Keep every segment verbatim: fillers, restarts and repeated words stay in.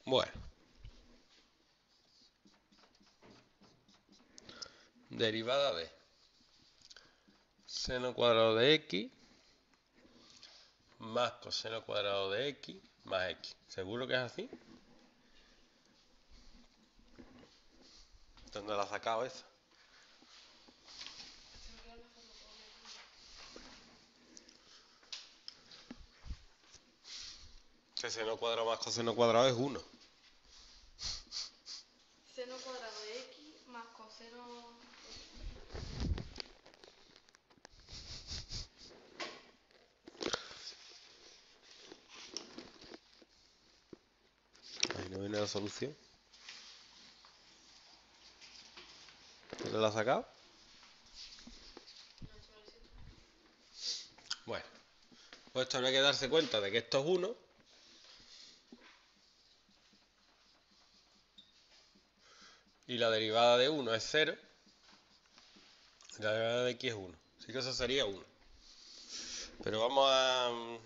Bueno. Derivada de seno cuadrado de x más coseno cuadrado de x más x. ¿Seguro que es así? ¿Dónde la has sacado esa? Que seno cuadrado más coseno cuadrado es uno. Seno cuadrado de x más coseno... Ahí no viene la solución. ¿Dónde la has sacado? Bueno, pues esto habrá que darse cuenta de que esto es uno. Y la derivada de uno es cero. Y la derivada de x es uno. Así que eso sería uno. Pero vamos a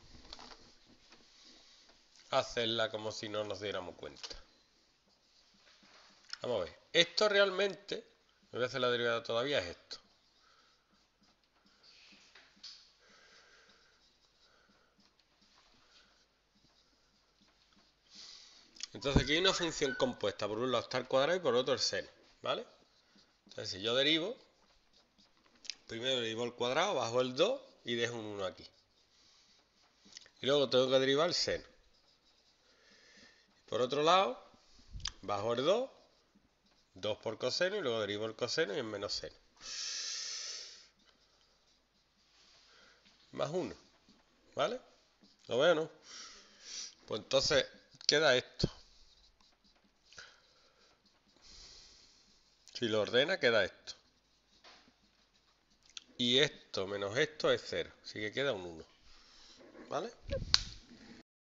hacerla como si no nos diéramos cuenta. Vamos a ver. Esto realmente, no voy a hacer la derivada todavía, es esto. Entonces aquí hay una función compuesta. Por un lado está el cuadrado y por otro el seno. ¿Vale? Entonces si yo derivo, primero derivo el cuadrado, bajo el dos y dejo un uno aquí. Y luego tengo que derivar el seno. Por otro lado, bajo el dos, dos por coseno y luego derivo el coseno y en menos seno. Más uno. ¿Vale? ¿Lo veo, no? Pues entonces queda esto. Si lo ordena, queda esto. Y esto menos esto es cero. Así que queda un uno. ¿Vale?